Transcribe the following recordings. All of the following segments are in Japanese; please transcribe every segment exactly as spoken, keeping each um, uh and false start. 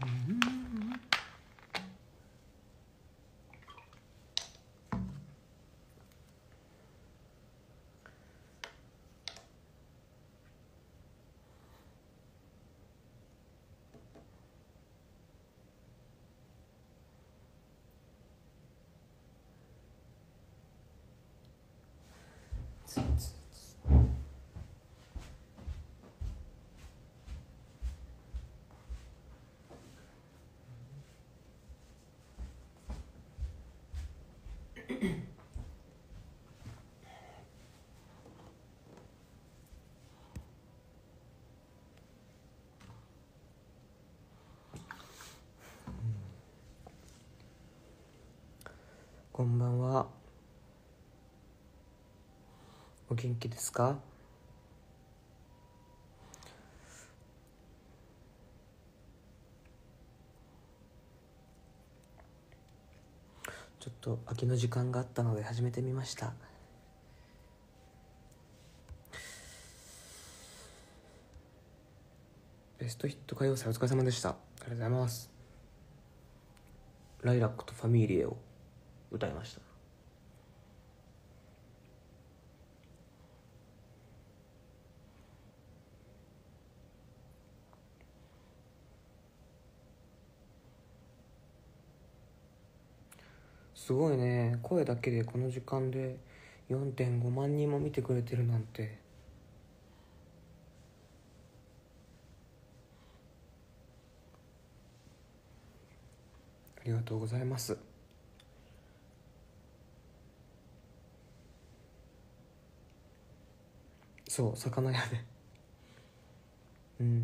こんばんは。お元気ですか？ちょっと空きの時間があったので始めてみました。ベストヒット歌謡祭お疲れ様でした。ありがとうございます。ライラックとファミリエを歌いました。すごいね、声だけでこの時間で よんてんごまん人も見てくれてるなんて。ありがとうございます。そう、魚屋でうん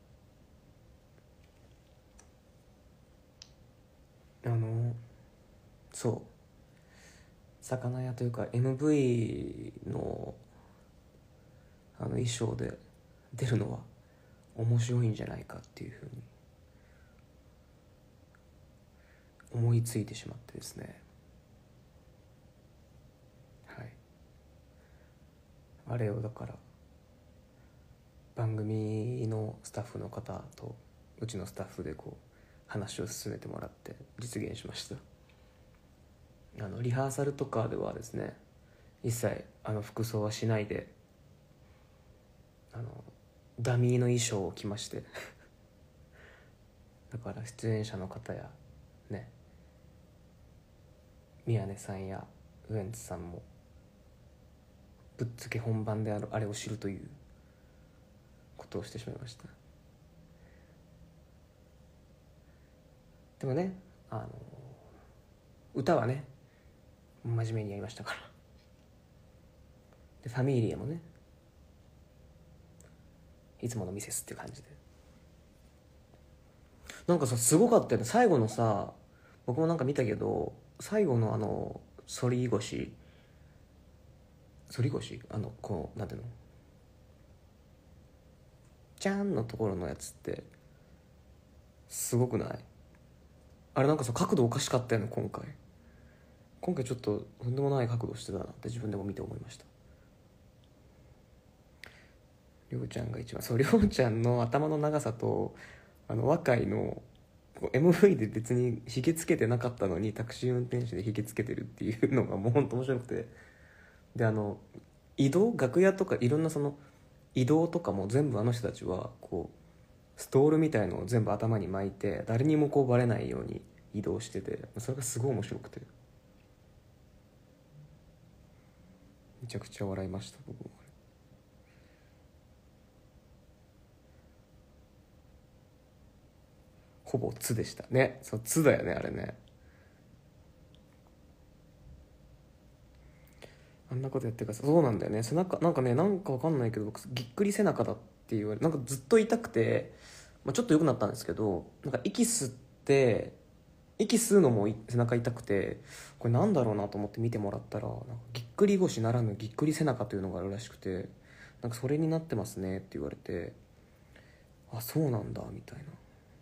あのそう魚屋というか エムブイ のあの衣装で出るのは面白いんじゃないかっていうふうに思いついてしまってですね。はい、あれをだから番組のスタッフの方とうちのスタッフでこう話を進めてもらって実現しました。あのリハーサルとかではですね、一切あの服装はしないであのダミーの衣装を着ましてだから出演者の方やね、宮根さんやウエンツさんもぶっつけ本番であるあれを知るということをしてしまいました。でもね、あの歌はね真面目にやりましたから。でファミリーもねいつものミセスっていう感じで、なんかさすごかったよね最後のさ。僕もなんか見たけど最後のあの反り腰反り腰あのこうなんていうのじゃんのところのやつってすごくない？あれなんかさ角度おかしかったよね今回。今回ちょっととんでもない角度してたなって自分でも見て思いました。りょうちゃんが一番そうりょうちゃんの頭の長さとあの若いの エムブイ で別にひげつけてなかったのにタクシー運転手でひげつけてるっていうのがもうほんと面白くて、であの移動楽屋とかいろんなその移動とかも全部あの人たちはこうストールみたいのを全部頭に巻いて誰にもこうバレないように移動してて、それがすごい面白くてめちゃくちゃ笑いました僕も。ほぼ「つ」でしたね。そう「つ」だよねあれね。あんなことやってるからそうなんだよね。背中なんかねなんかわかんないけど僕ぎっくり背中だって言われなんかずっと痛くて、まあ、ちょっと良くなったんですけど、なんか息吸って息吸うのもい背中痛くてこれなんだろうなと思って見てもらったらなんかぎっくり腰ならぬぎっくり背中というのがあるらしくて、なんかそれになってますねって言われて、あそうなんだみたいな。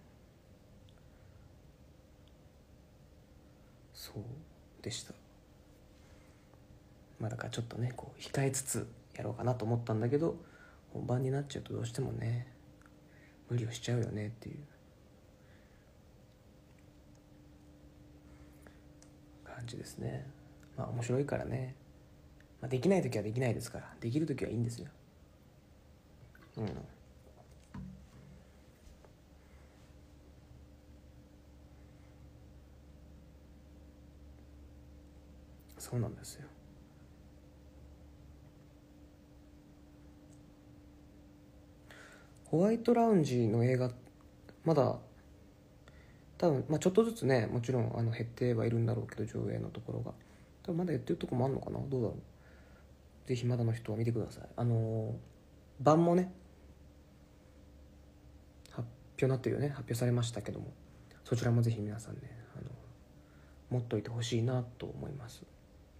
そうでした。まあだからちょっとねこう控えつつやろうかなと思ったんだけど、本番になっちゃうとどうしてもね無理をしちゃうよねっていう感じですね。まあ面白いからね、まあ、できない時はできないですから、できる時はいいんですよ。うんそうなんですよ。ホワイトラウンジの映画まだ多分、まあ、ちょっとずつねもちろんあの減ってはいるんだろうけど、上映のところが多分まだやってるとこもあるのかな、どうだろう。ぜひまだの人は見てください。あの版もね発表になってるよね、発表されましたけども、そちらもぜひ皆さんねあの持っといてほしいなと思います。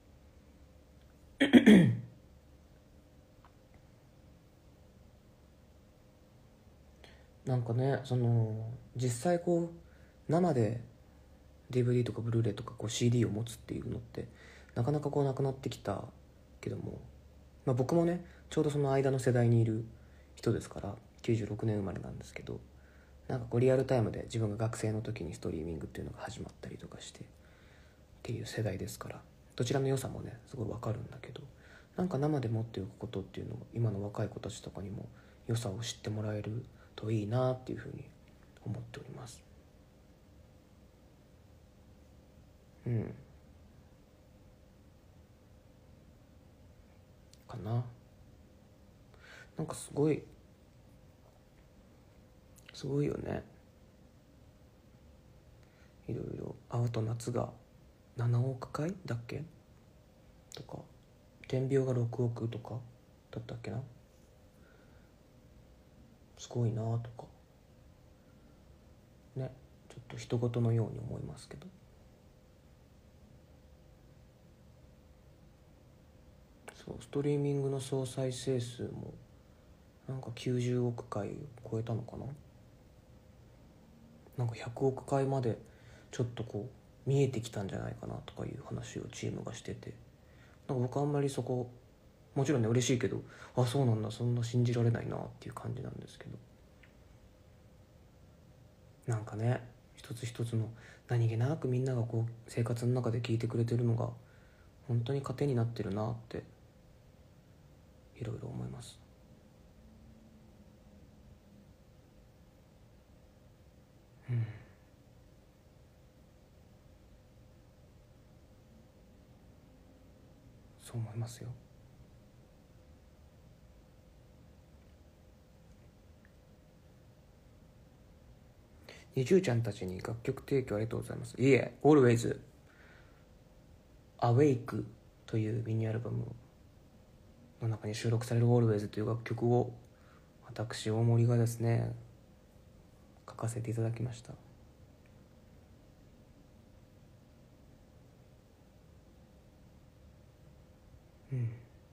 なんかね、その実際こう生で ディーブイディー とかブルーレイとかこう シーディー を持つっていうのってなかなかこうなくなってきたけども、まあ、僕もねちょうどその間の世代にいる人ですから、きゅうじゅうろくねん生まれなんですけど、なんかこうリアルタイムで自分が学生の時にストリーミングっていうのが始まったりとかしてっていう世代ですから、どちらの良さもねすごい分かるんだけど、なんか生で持っておくことっていうのを今の若い子たちとかにも良さを知ってもらえるといいなっていうふうに思っております。うんかな。なんかすごいすごいよね。いろいろ青と夏がななおく回だっけとか、点描がろくおくとかだったっけな、すごいなとかね、ちょっと人事のように思いますけど、そうストリーミングの総再生数もなんかきゅうじゅうおく回を超えたのかな、なんかひゃくおく回までちょっとこう見えてきたんじゃないかなとかいう話をチームがしてて、なんか僕あんまりそこもちろんね嬉しいけど、あそうなんだ、そんな信じられないなっていう感じなんですけど、なんかね一つ一つの何気なくみんながこう生活の中で聞いてくれてるのが本当に糧になってるなっていろいろ思います。うんそう思いますよ。にじゅうちゃんたちに楽曲提供ありがとうございます。いえ Always Awake というミニアルバムの中に収録される Always という楽曲を私大森がですね書かせていただきました。うん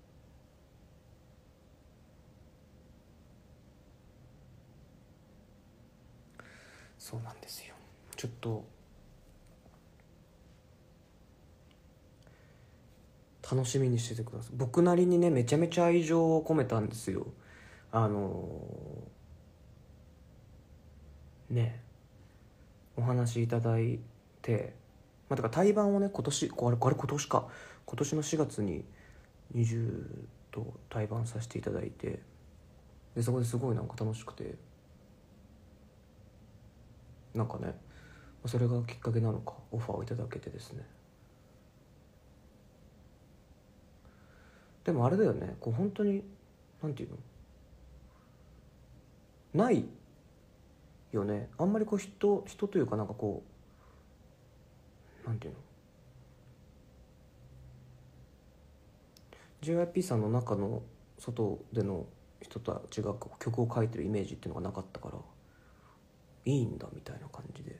そうなんですよ。ちょっと楽しみにしててください。僕なりにねめちゃめちゃ愛情を込めたんですよ。あのーねお話しいただいて、まあ、だから対バンをね今年これこれ今年か今年のしがつににじゅうと対バンさせていただいて、でそこですごいなんか楽しくて、なんかねそれがきっかけなのかオファーをいただけてですね。でもあれだよね、こう本当になんていうのないよね、あんまりこう人人というかなんかこうなんていうの ジェイワイピー さんの中の外での人たちが曲を書いてるイメージっていうのがなかったから、いいんだみたいな感じで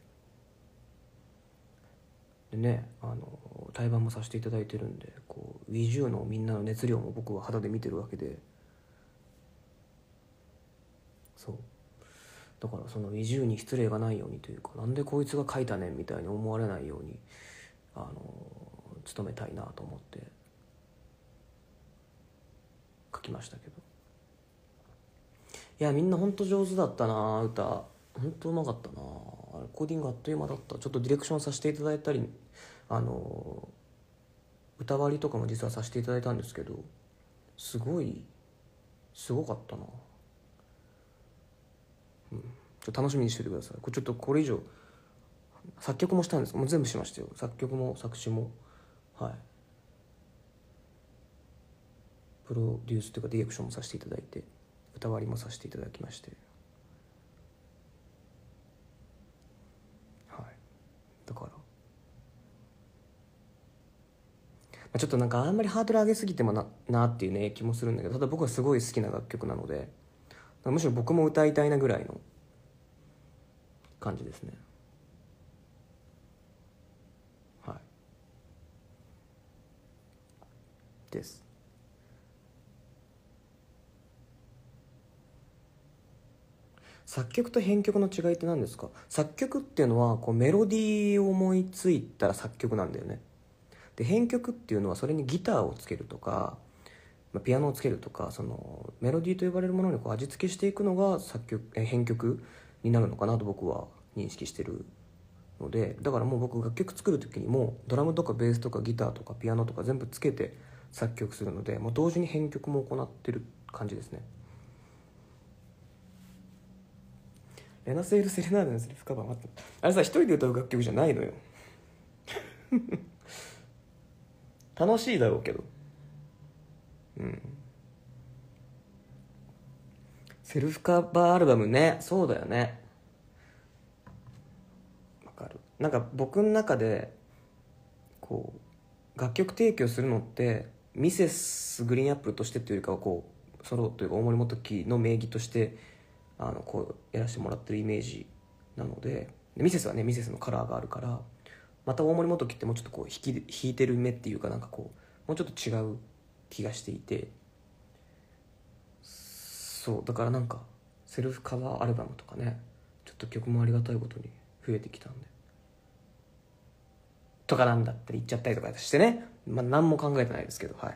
でね、あの対バンもさせていただいてるんで、こう ウィジュー のみんなの熱量も僕は肌で見てるわけで、そうだからその ウィジュー に失礼がないようにというか、なんでこいつが書いたねんみたいに思われないようにあの努めたいなと思って書きましたけど、いやみんな本当上手だったな、歌本当うまかったな、レコーディングあっという間だった。ちょっとディレクションさせていただいたりあの歌割りとかも実はさせていただいたんですけど、すごいすごかったな。うん、ちょっと楽しみにしててください。これちょっとこれ以上作曲もしたんです。もう全部しましたよ。作曲も作詞も、はい、プロデュースというかディレクションもさせていただいて、歌割りもさせていただきまして、はい、だから、まあ、ちょっとなんかあんまりハードル上げすぎてもななっていうね気もするんだけど、ただ僕はすごい好きな楽曲なので、むしろ僕も歌いたいなぐらいの感じですね。はいです。作曲と編曲の違いって何ですか？作曲っていうのはこうメロディーを思いついたら作曲なんだよね。で編曲っていうのはそれにギターをつけるとか、まあ、ピアノをつけるとか、そのメロディーと呼ばれるものにこう味付けしていくのが作曲え編曲になるのかなと僕は認識してるので、だからもう僕楽曲作る時にもドラムとかベースとかギターとかピアノとか全部つけて作曲するので、もう同時に編曲も行ってる感じですね。レナセール・セレナーデのセリフカバー、待って、あれさ一人で歌う楽曲じゃないのよ。楽しいだろうけど、うん、セルフカバーアルバムね、そうだよね。わかる。なんか僕の中でこう楽曲提供するのってミセスグリーンアップルとしてというよりかはこうソロというか大森元樹の名義としてあのこうやらせてもらってるイメージなので、でミセスはねミセスのカラーがあるから、また大森元樹ってもうちょっとこう引き引いてる目っていうか、なんかこうもうちょっと違う気がしていて、そうだからなんかセルフカバーアルバムとかね、ちょっと曲もありがたいことに増えてきたんでとかなんだったり言っちゃったりとかしてね、まあ何も考えてないですけど、はい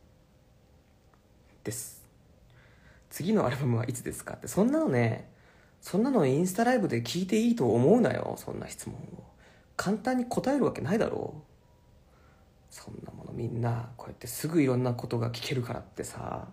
です。次のアルバムはいつですかって、そんなのね、そんなのインスタライブで聞いていいと思うなよ。そんな質問を簡単に答えるわけないだろう。そんなものみんなこうやってすぐいろんなことが聞けるからってさ、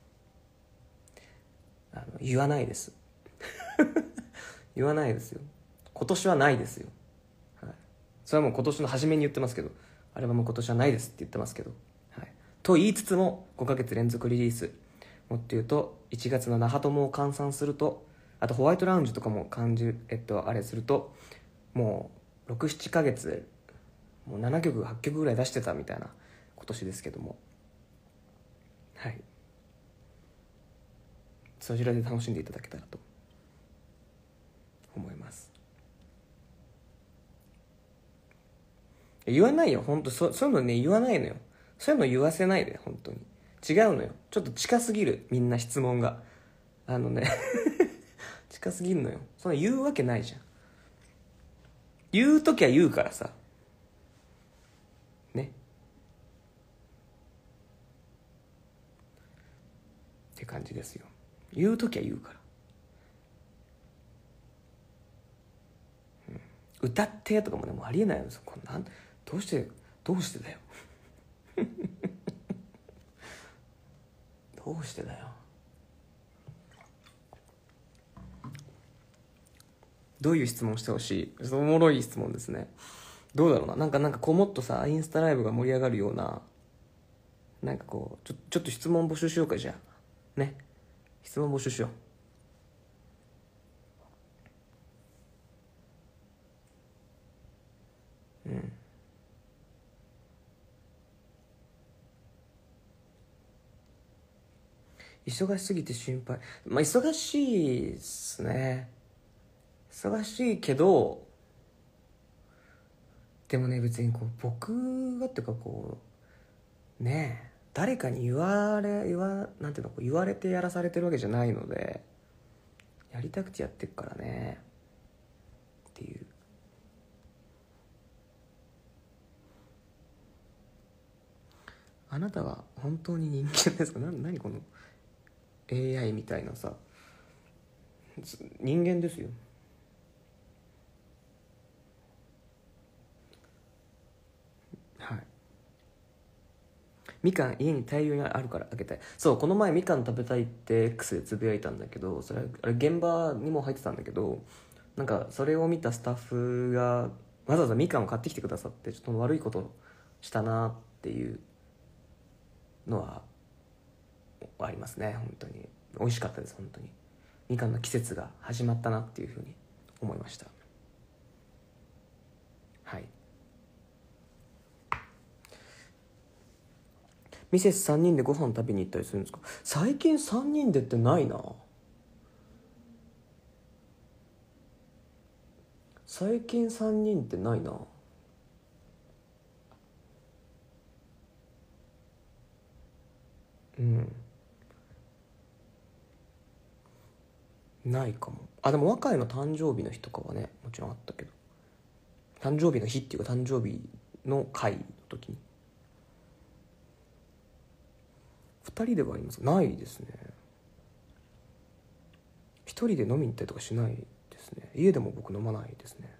あの言わないです言わないですよ。今年はないですよ、はい、それはもう今年の初めに言ってますけど、アルバム今年はないですって言ってますけど、はい、と言いつつもごかげつ連続リリース、もっと言うといちがつの那覇友を換算すると、あとホワイトラウンジとかも感じえっとあれすると、もうろく、ななかげつでもうななきょくはっきょくぐらい出してたみたいな今年ですけども、はい、そちらで楽しんでいただけたらと思います。言わないよ本当、そそういうのね言わないのよ。そういうの言わせないで本当に。違うのよ、ちょっと近すぎる、みんな質問があのね近すぎるのよ。そんな言うわけないじゃん。言うときは言うからさねって感じですよ。言うときは言うから、うん、歌ってとかもねもうありえないんですよ。こんなんどうしてどうしてだよどうしてだよ。どういう質問してほしい？おもろい質問ですね。どうだろうな、なんかなんかこうもっとさインスタライブが盛り上がるような、なんかこうちょちょっと質問募集しようか。じゃあね、質問募集しよう。うん、忙しすぎて心配。まあ忙しいっすね。忙しいけど、でもね別にこう僕がっていうかこうねえ誰かに言われ言わなんていうのこう言われてやらされてるわけじゃないので、やりたくてやってっからねっていう。あなたは本当に人間ですか？な何この エーアイ みたいなさ、人間ですよ。はい。 みかん家に大量にあるからあげたい。そう、この前みかん食べたいって X でつぶやいたんだけど、それあれ現場にも入ってたんだけど、なんかそれを見たスタッフがわざわざみかんを買ってきてくださって、ちょっと悪いことしたなっていうのはありますね。本当に美味しかったです。本当にみかんの季節が始まったなっていうふうに思いました。はい。ミセスさんにんでご飯食べに行ったりするんですか？最近さんにんでってないな。最近さんにんってないな。うんないかも。あ、でも若いの誕生日の日とかはねもちろんあったけど、誕生日の日っていうか誕生日の会の時にふたりではありますないですね。ひとりで飲みに行ったりとかしないですね。家でも僕飲まないですね。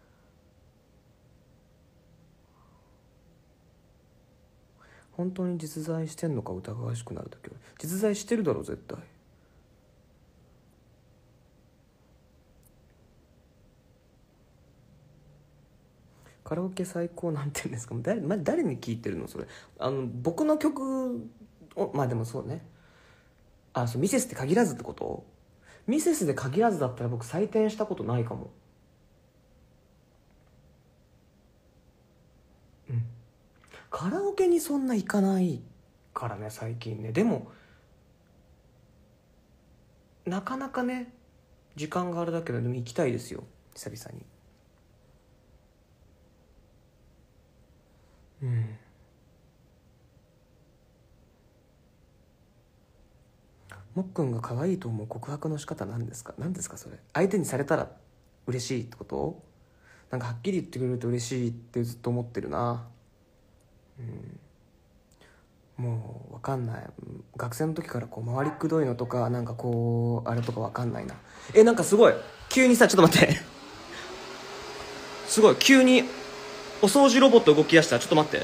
本当に実在してんのか疑わしくなる時は、実在してるだろ絶対。カラオケ最高なんて言うんですか？誰、ま、誰に聞いてるのそれ。あの僕の曲を、まあでもそうね。あ、そうミセスって限らずってこと？ミセスで限らずだったら僕採点したことないかも。うん、カラオケにそんな行かないからね最近ね。でもなかなかね時間があれだけど、でも行きたいですよ久々に。うん。もっくんが可愛いと思う告白の仕方なんですか？何ですかそれ。相手にされたら嬉しいってこと？なんかはっきり言ってくれると嬉しいってずっと思ってるな。うん、もう分かんない。学生の時からこう回りくどいのとかなんかこうあれとか分かんないな。え、なんかすごい急にさ、ちょっと待ってすごい急にお掃除ロボット動き出した。ちょっと待って、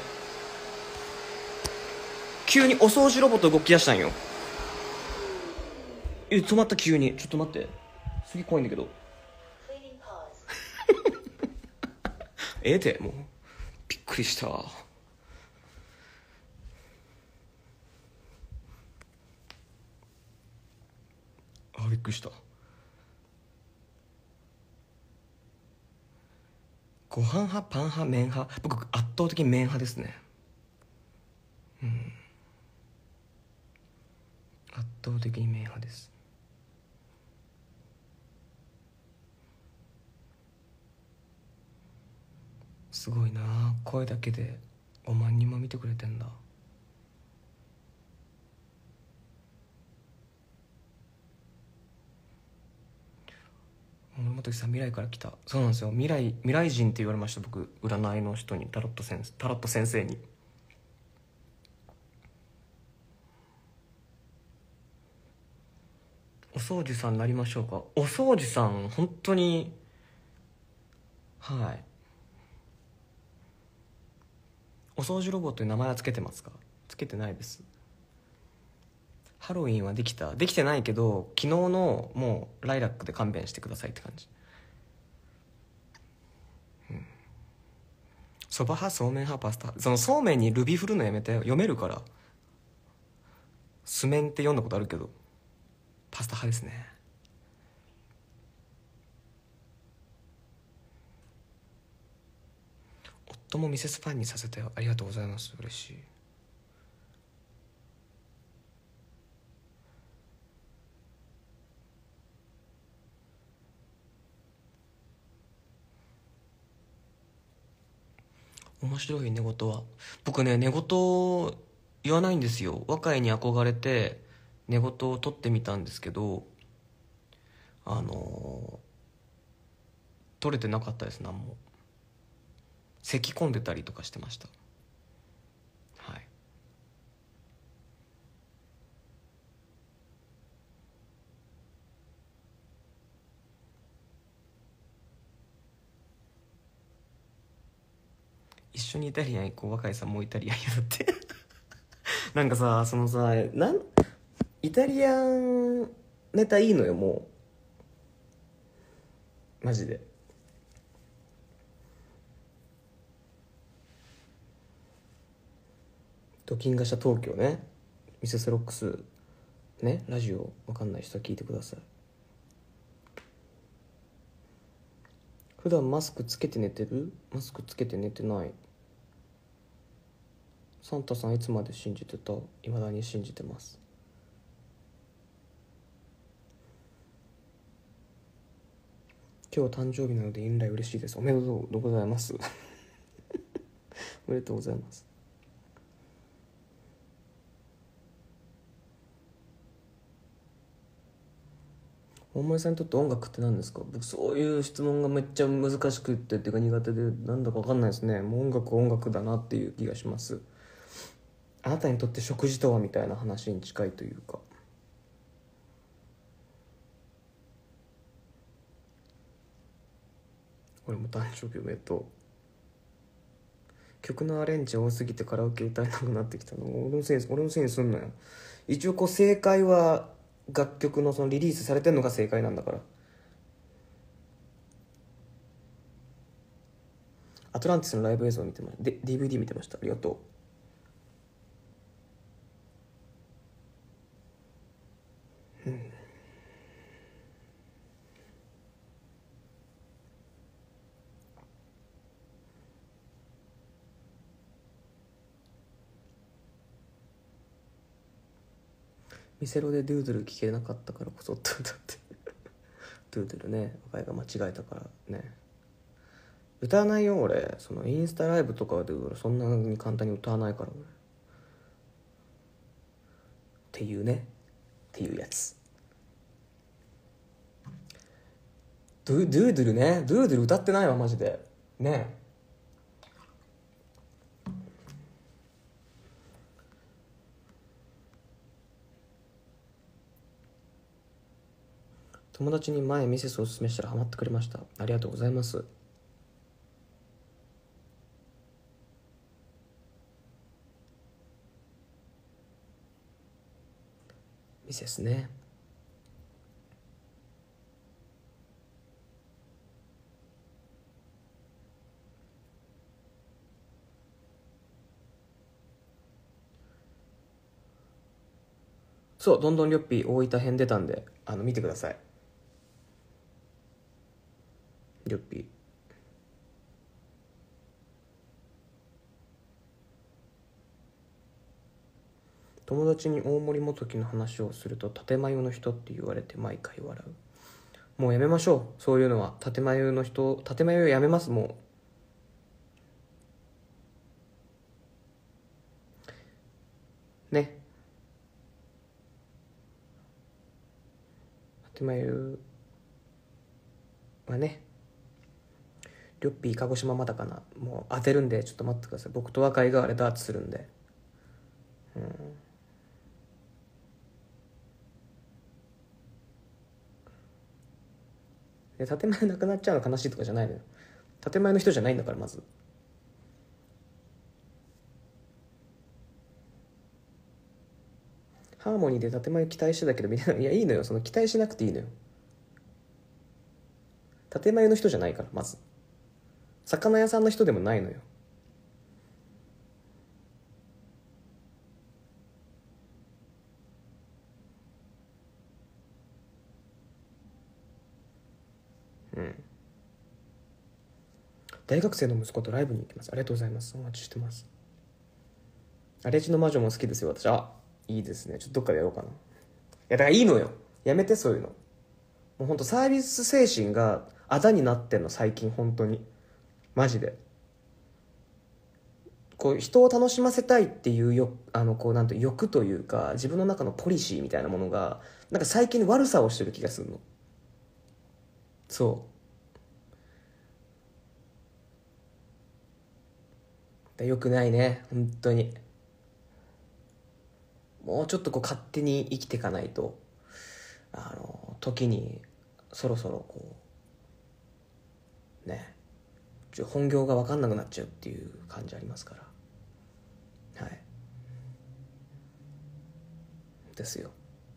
急にお掃除ロボット動き出したんよ。え、止まった急に。ちょっと待って、次怖いんだけど。ええてもうびっくりした。あ、びっくりした。ご飯派パン派麺派？僕圧倒的に麺派ですね。うん圧倒的に麺派です。すごいな、声だけでごまん人も見てくれてんだ。本木さん未来から来た。そうなんですよ、未来未来人って言われました僕、占いの人に、タロット先生タロット先生に。お掃除さんなりましょうか？お掃除さん本当に、はい。お掃除ロボットに名前はつけてますか？つけてないです。ハロウィンはできたできてないけど、昨日のもうライラックで勘弁してくださいって感じ。そば派、そうめん派、パスタ派。そのそうめんにルビ振るのやめて。読めるから。すめんって読んだことあるけど、パスタ派ですね。夫もミセスファンにさせてよ。ありがとうございます、嬉しい。面白い寝言は、僕ね寝言言わないんですよ。若いに憧れて寝言を取ってみたんですけど、あのー、取れてなかったです。何も咳込んでたりとかしてました。はい。一緒にイタリアン行こう。若井さんもうイタリアンやだってなんかさ、そのさ、なんイタリアンネタいいのよ、もうマジで。ドキンガシャ東京ね、ミセスロックスね、ラジオわかんない人は聞いてください。普段マスクつけて寝てる？マスクつけて寝てない。サンタさんいつまで信じてた？未だに信じてます。今日誕生日なのでインライ嬉しいです。おめでとうございますおめでとうございます。大森さんにとって音楽って何ですか？僕そういう質問がめっちゃ難しくってっていうか苦手で、なんだか分かんないですね。もう音楽は音楽だなっていう気がします。あなたにとって食事とはみたいな話に近いというか。俺も誕生日おめでとう。曲のアレンジ多すぎてカラオケ歌えなくなってきたの俺のせい俺のせいにすんなよ。一応こう正解は楽曲のそのリリースされてるのが正解なんだから。アトランティスのライブ映像を見てました。で ディーブイディー 見てました。ありがとう。ミセロでドゥードゥル聞けなかったからこそって歌ってドゥードゥルね、若いが間違えたからね。歌わないよ俺。そのインスタライブとかでそんなに簡単に歌わないから俺。っていうね、っていうやつ。ドゥドゥードゥルね、ドゥードゥル歌ってないわマジでね。友達に前ミセスをおすすめしたらハマってくれました。ありがとうございます。ミセスね。そう、どんどんりょっぴー大分編出たんで、あの見てください。りょっぴー友達に大森元樹の話をすると建前の人って言われて毎回笑う。もうやめましょう、そういうのは。建前の人、建前をやめます。もうね。建前はね、りょっぴー鹿児島まだかな。もう当てるんでちょっと待ってください。僕と若いがあれダーツするんで。うんで、建前なくなっちゃうの悲しいとかじゃないのよ。建前の人じゃないんだから。まずハーモニーで建前期待してたけどみたいな。いやいいのよ、その期待しなくていいのよ。建前の人じゃないから。まず魚屋さんの人でもないのよ。うん大学生の息子とライブに行きます。ありがとうございます。お待ちしてます。荒地の魔女も好きですよ私。あ、いいですね。ちょっとどっかでやろうかな。いやだからいいのよ、やめてそういうの。もうほんとサービス精神があだになってんの最近。本当にマジで。こう人を楽しませたいっていうよ、あのこうなんて欲というか自分の中のポリシーみたいなものがなんか最近悪さをしてる気がするの。そうよくないね本当に。もうちょっとこう勝手に生きていかないと、あの時にそろそろこうね、本業が分かんなくなっちゃうっていう感じありますから。はい。 ですよ。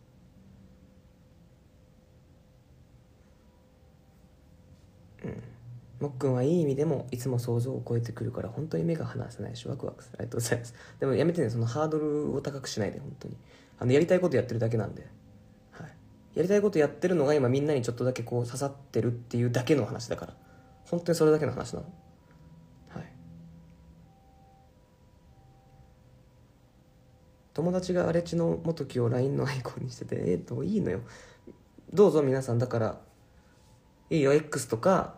うんもっくんはいい意味でもいつも想像を超えてくるから本当に目が離せないしワクワクする。ありがとうございます。でもやめてね、そのハードルを高くしないで。本当にあのやりたいことやってるだけなんで、はい、やりたいことやってるのが今みんなにちょっとだけこう刺さってるっていうだけの話だから、本当にそれだけの話なの。はい、友達が荒地の元木を ライン のアイコンにしてて、えっといいのよ、どうぞ皆さん。だからいいよ X とか、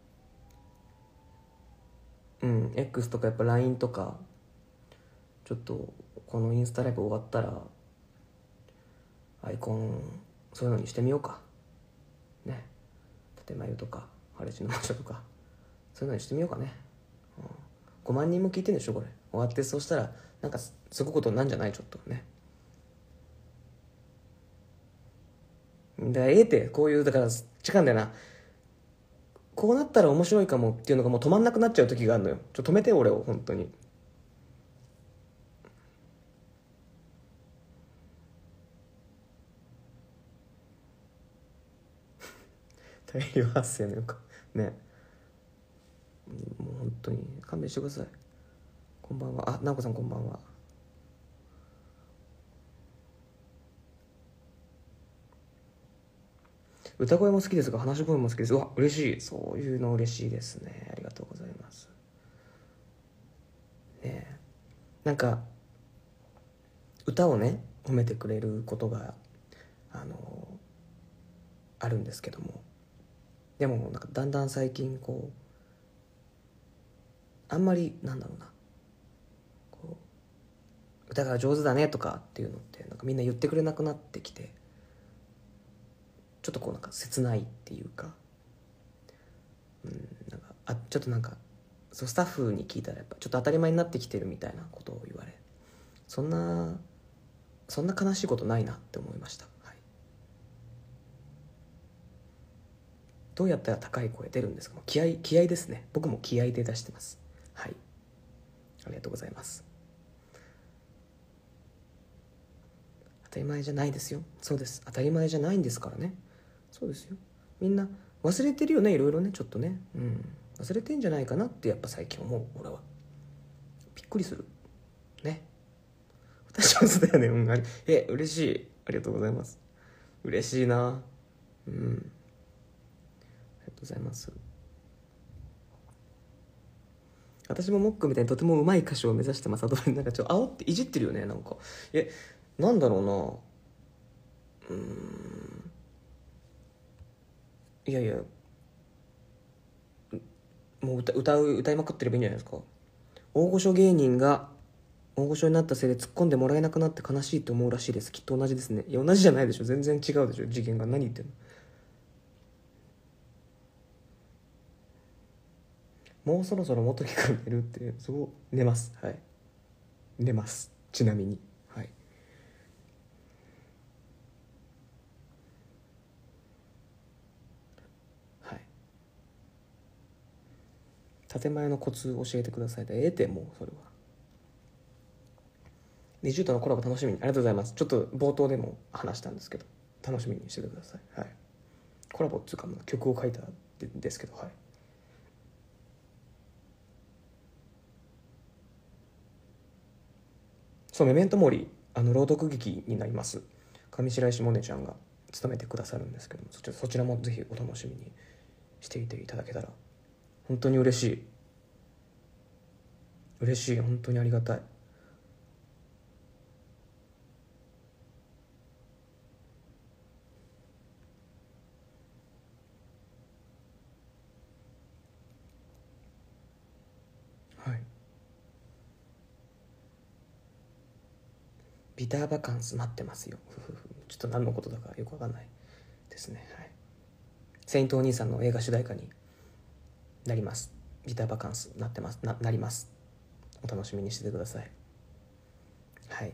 うん X とかやっぱ ライン とか、ちょっとこのインスタライブ終わったらアイコンそういうのにしてみようかね。建前とか荒地の場所とかそういうのにしてみようかね、うん、ごまん人も聞いてんでしょこれ終わって。そうしたらなんかすごいことなんじゃない、ちょっとね。でええってこういうだから違うんだよな、こうなったら面白いかもっていうのがもう止まんなくなっちゃう時があるのよ。ちょっと止めて俺を本当に。大量発生のよくね、もう本当に勘弁してください。こんばんは。あ、直子さんこんばんは。歌声も好きですが話し声も好きです。うわ嬉しい、そういうの嬉しいですね。ありがとうございますね。えなんか歌をね褒めてくれることがあのあるんですけども、でもなんかだんだん最近こうあんまりなんだろうな、こう歌が上手だねとかっていうのってなんかみんな言ってくれなくなってきて、ちょっとこうなんか切ないっていうか、うん、なんかあちょっとなんかそうスタッフに聞いたらやっぱちょっと当たり前になってきてるみたいなことを言われ、そんなそんな悲しいことないなって思いました、はい、どうやったら高い声出るんですか。気合気合ですね。僕も気合で出してます。はい、ありがとうございます。当たり前じゃないですよ。そうです、当たり前じゃないんですからね。そうですよ、みんな忘れてるよね、いろいろね、ちょっとね、うん、忘れてんじゃないかなってやっぱ最近思う。俺はびっくりするね。私もそうだよね、うん、あれえ嬉しい、ありがとうございます。嬉しいな、うん、ありがとうございます。私もモックみたいにとても上手い歌手を目指してます。あとなんかちょっと煽っていじってるよね、なんかえなんだろうな、うーんいやいや、もう歌歌う歌いまくってればいいんじゃないですか。大御所芸人が大御所になったせいで突っ込んでもらえなくなって悲しいと思うらしいです。きっと同じですね。いや同じじゃないでしょ、全然違うでしょ次元が。何言ってんの。もうそろそろ元木君寝るって。そう寝ます、はい、寝ます、ちなみに。はい、はい、建前のコツ教えてくださいでええて、もうそれは。にじゅうとのコラボ楽しみに。ありがとうございます。ちょっと冒頭でも話したんですけど楽しみにしててください。はい、コラボっていうか曲を書いたんですけど、はい、そうメメントモーリー、あの朗読劇になります。上白石萌音ちゃんが務めてくださるんですけども、そちらそちらもぜひお楽しみにしていていただけたら本当に嬉しい。嬉しい、本当にありがたい。はい、ビターバカンス待ってますよ。ふふふちょっと何のことだかよくわかんないですね。はい、セイントお兄さんの映画主題歌になります。ビターバカンスなってます、ななります。お楽しみにしててください。はい、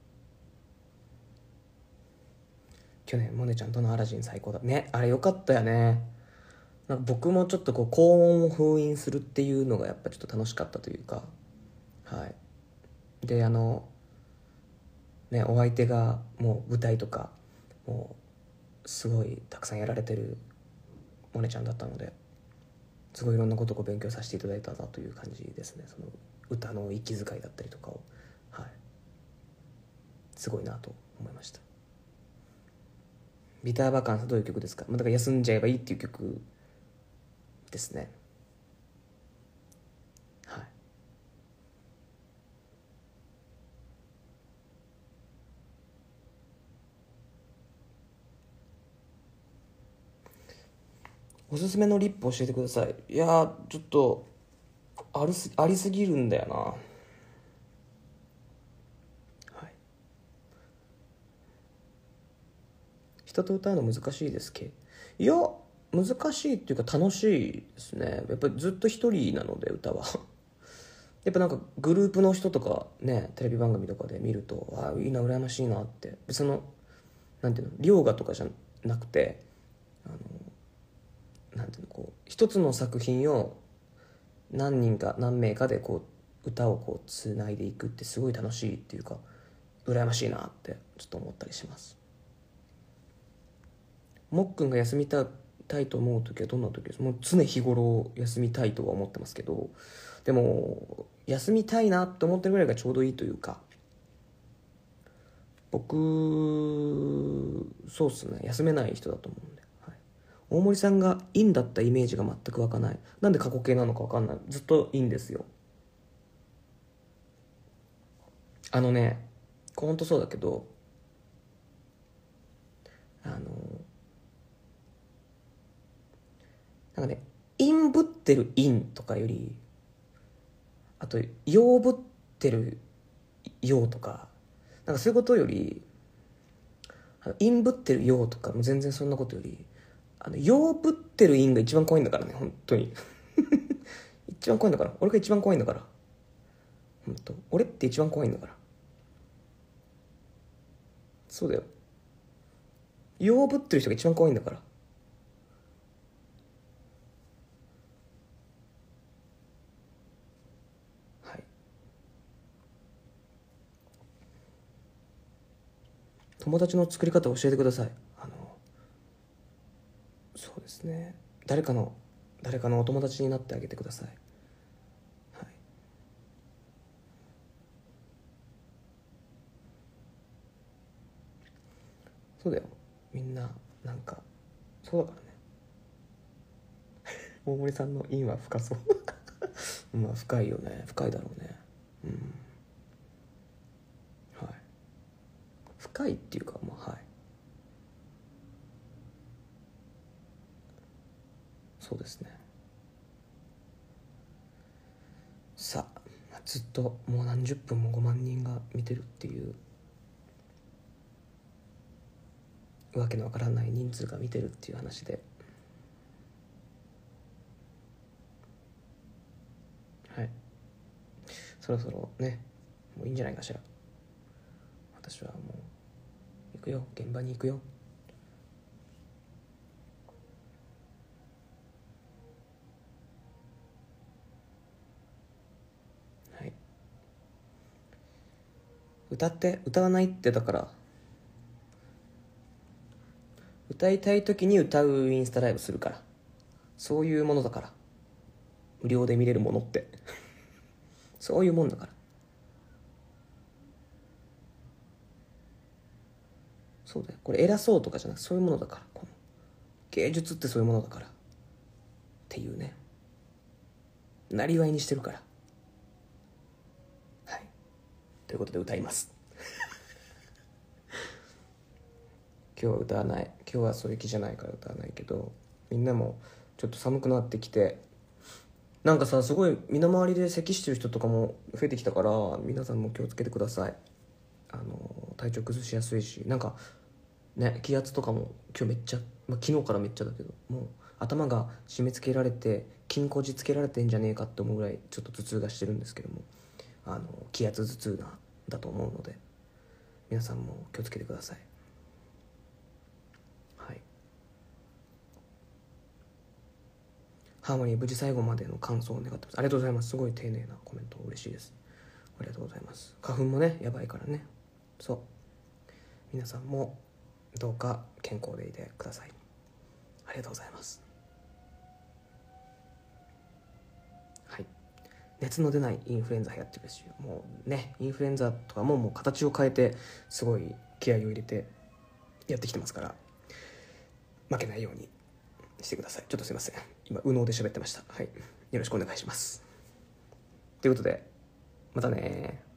去年モネちゃんとのアラジン最高だね。あれよかったよね。なんか僕もちょっとこう高音を封印するっていうのがやっぱちょっと楽しかったというか、はい、であのね、お相手がもう舞台とかもうすごいたくさんやられてるモネちゃんだったので、すごいいろんなことを勉強させていただいたなという感じですね。その歌の息遣いだったりとかを、はい、すごいなと思いました。ビターバカンスどういう曲ですか？まあ、だから休んじゃえばいいっていう曲ですね。はい。おすすめのリップ教えてください。いやーちょっとあるすありすぎるんだよな。はい。人と歌うの難しいですけ？いや難しいっていうか楽しいですね。やっぱりずっと一人なので歌はやっぱなんかグループの人とかね、テレビ番組とかで見ると、ああいいな羨ましいなって、そのなんていうの、凌駕とかじゃなくて、あのなんていうの、こう一つの作品を何人か何名かでこう歌をこうつないでいくってすごい楽しいっていうか、羨ましいなってちょっと思ったりします。もっくんが休みたいと思う時はどんな時です？もう常日頃休みたいとは思ってますけど、でも休みたいなって思ってるぐらいがちょうどいいというか、僕そうっすね、休めない人だと思うんで、はい、大森さんが陰だったイメージが全く湧かない。なんで過去形なのか分かんない。ずっと陰ですよ。あのね、ほんとそうだけど、あのなんかね、陰ぶってる陰とかより、あと陽ぶってる陽とか、なんかそういうことより、あの陰ぶってる陽とかも全然そんなことより、あの陽ぶってる陰が一番怖いんだからね、本当に一番怖いんだから。俺が一番怖いんだから。本当俺って一番怖いんだから。そうだよ。陽ぶってる人が一番怖いんだから。はい。友達の作り方を教えてください。あのそうですね、誰かの誰かのお友達になってあげてください。はい。そうだよ。みんななんかそうだからね。大森さんの陰は深そうまあ深いよね、深いだろうね。うん。はい。深いっていうか、まあはい、そうですね。さあ、ずっともう何十分もごまん人が見てるっていうわけのわからない人数が見てるっていう話で、はい、そろそろね、もういいんじゃないかしら。私はもう行くよ、現場に行くよ。はい。歌って歌わないって、だから歌いたい時に歌うインスタライブするから、そういうものだから、無料で見れるものってそういうもんだから。そうだよ、これ偉そうとかじゃなくて、そういうものだから。この芸術ってそういうものだからっていうね、なりわいにしてるから。はい。ということで歌います今日は歌わない。今日はそういう気じゃないから歌わないけど、みんなもちょっと寒くなってきて、なんかさ、すごい身の回りで咳してる人とかも増えてきたから、皆さんも気をつけてください。あの体調崩しやすいし、なんかね、気圧とかも今日めっちゃ、まあ、昨日からめっちゃだけど、もう頭が締め付けられて筋こじつけられてんじゃねえかって思うぐらいちょっと頭痛がしてるんですけども、あの気圧頭痛なだと思うので、皆さんも気をつけてください。はい。ハーモニー無事最後までの感想を願ってます。ありがとうございます。すごい丁寧なコメント嬉しいです。ありがとうございます。花粉もねやばいからね。そう皆さんもどうか健康でいてください。ありがとうございます。はい、熱の出ないインフルエンザ流行ってるし、もうね、インフルエンザとかももう形を変えてすごい気合を入れてやってきてますから、負けないようにしてください。ちょっとすいません、今右脳で喋ってました。はい、よろしくお願いします。ということでまたね。